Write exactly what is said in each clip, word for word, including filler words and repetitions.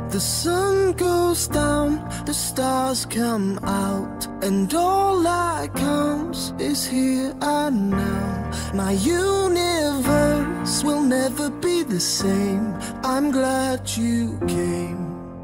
The sun goes down, the stars come out, and all that counts is here and now. My universe will never be the same. I'm glad you came.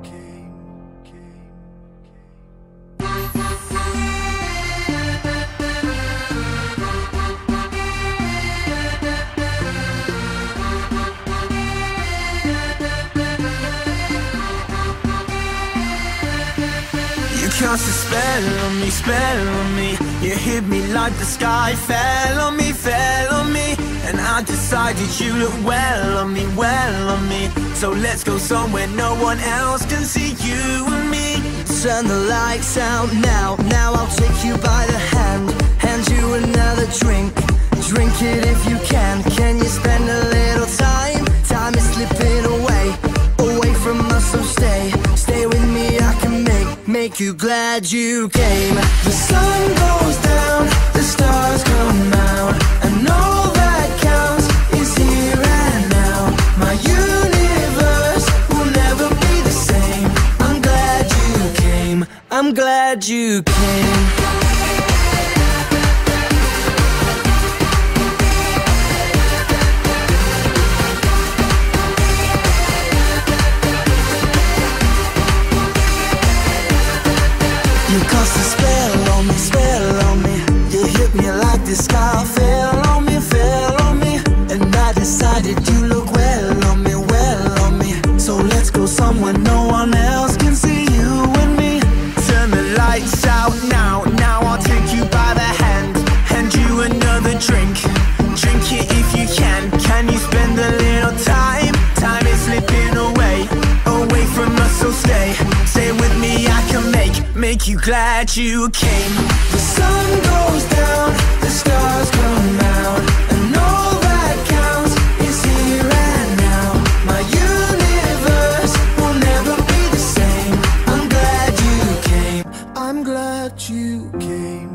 Cast a spell on me, spell on me. You hit me like the sky fell on me, fell on me. And I decided you look well on me, well on me. So let's go somewhere no one else can see you and me. Turn the lights out now, now I'll take you by the hand, hand you another drink. Drink it if you can. Can you spend a little time? Time is slipping away, away from us, so stay. Stay with me, I can make, make you glad you came. The sun goes down, the stars come out, and all that counts is here and now. My universe will never be the same. I'm glad you came, I'm glad you came. You cast a spell on me, spell on me. You hit me like the sky fell on me, fell on me. And I decided you look well on me, well on me. So let's go somewhere no one else can see you and me. Turn the lights out now, now I'll take you by the hand, hand you another drink. Drink it if you can. Can you spend a little time? Time is slipping away, away from us, so stay. Stay with me, I can make, make you glad you came. The sun goes down, the stars come out, and all that counts is here and now. My universe will never be the same. I'm glad you came, I'm glad you came.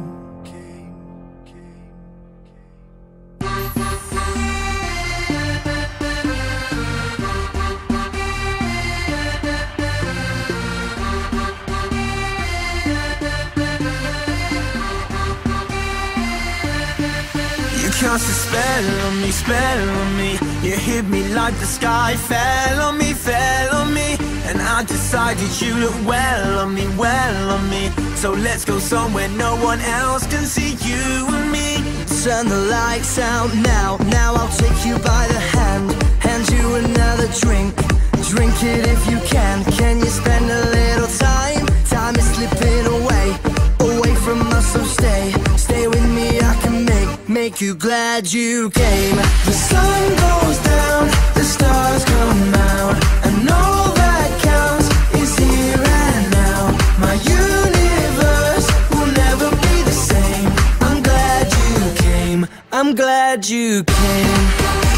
Cast a spell on me, spell on me. You hit me like the sky fell on me, fell on me. And I decided you look well on me, well on me. So let's go somewhere no one else can see you and me. Turn the lights out now, now I'll take you by the hand, hand you another drink. Drink it if you can. Can you spend a little time? Time is slipping away, away from us, so stay. Stay with me, I can make, make you glad you came. The sun goes down, the stars come out, and all that counts is here and now. My universe will never be the same. I'm glad you came, I'm glad you came.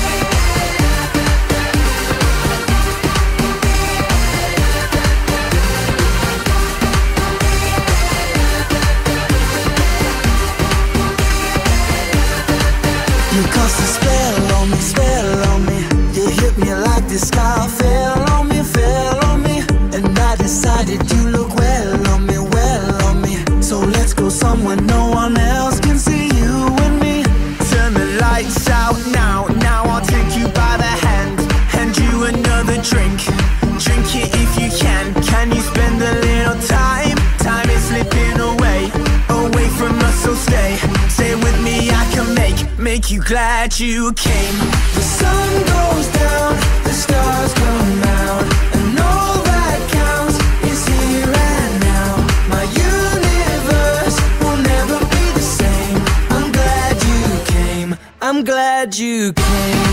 You cast a spell on me, spell on me. You hit me like the sky fell on me, fell on me. And I decided you look well on me, well on me. So let's go somewhere no one else can see you and me. Turn the lights out now, now I'll take you by the hand, hand you another drink. Drink it if you can. Can you spend a little time? Time is slipping away, away from us, so stay. Stay with me, I can make, make you glad you came. The sun goes down, the stars come out, and all that counts is here and now. My universe will never be the same. I'm glad you came, I'm glad you came.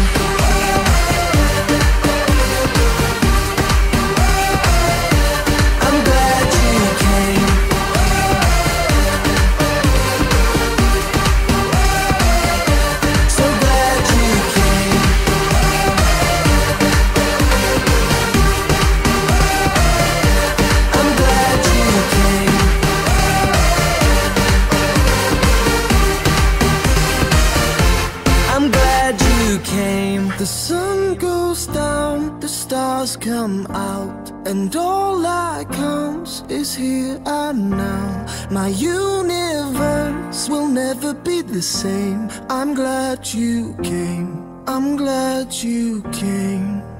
I'm glad you came. So glad you came. I'm glad you came. I'm glad you came. come out, and all that counts is here and now. My universe will never be the same. I'm glad you came, I'm glad you came.